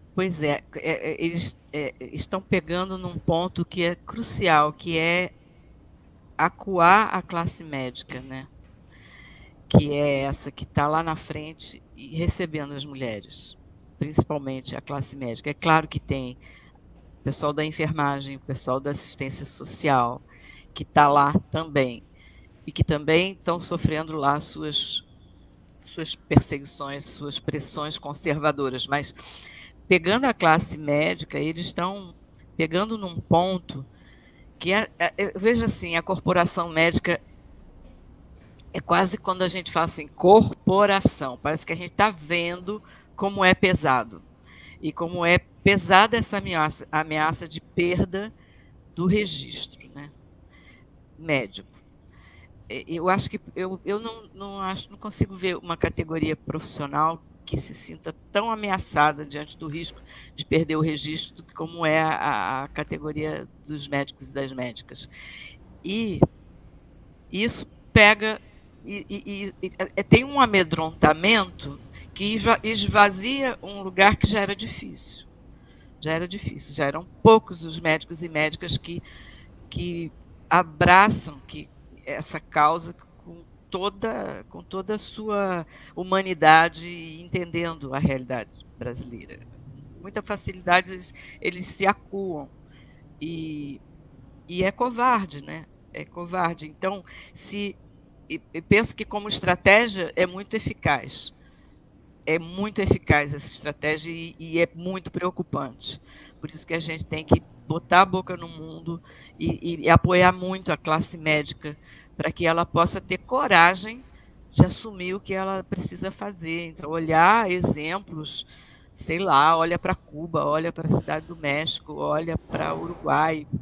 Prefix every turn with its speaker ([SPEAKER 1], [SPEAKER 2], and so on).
[SPEAKER 1] Pois é, eles estão pegando num ponto que é crucial, que é acuar a classe médica, né? Que é essa que está lá na frente e recebendo as mulheres, principalmente a classe médica. É claro que tem o pessoal da enfermagem, o pessoal da assistência social, que está lá também, e que também estão sofrendo lá suas perseguições, suas pressões conservadoras, mas pegando a classe médica, eles estão pegando num ponto que veja assim, a corporação médica é quase quando a gente fala assim, corporação, parece que a gente está vendo como é pesado e como é pesada essa ameaça de perda do registro, né, médico. Eu acho que eu não consigo ver uma categoria profissional que se sinta tão ameaçada diante do risco de perder o registro como é a categoria dos médicos e das médicas. E isso pega tem um amedrontamento que esvazia um lugar que já era difícil. Já era difícil, já eram poucos os médicos e médicas que abraçam essa causa com toda a sua humanidade e entendendo a realidade brasileira. Com muita facilidade eles se acuam e, e é covarde, né? É covarde. Então, se eu penso que como estratégia é muito eficaz. É muito eficaz essa estratégia e é muito preocupante. Por isso que a gente tem que botar a boca no mundo e apoiar muito a classe médica para que ela possa ter coragem de assumir o que ela precisa fazer. Então, olhar exemplos, sei lá, olha para Cuba, olha para a Cidade do México, olha para o Uruguai,